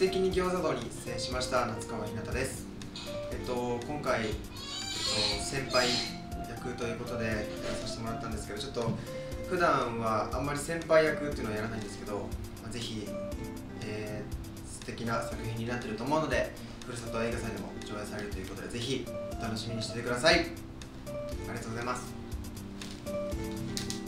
敵に餃子道に出演しました夏川ひなたです。今回、先輩役ということでやらさせてもらったんですけど、ちょっと普段はあんまり先輩役っていうのはやらないんですけど、ぜひ、素敵な作品になっていると思うので、ふるさと映画祭でも上映されるということで、ぜひお楽しみにしててください。ありがとうございます。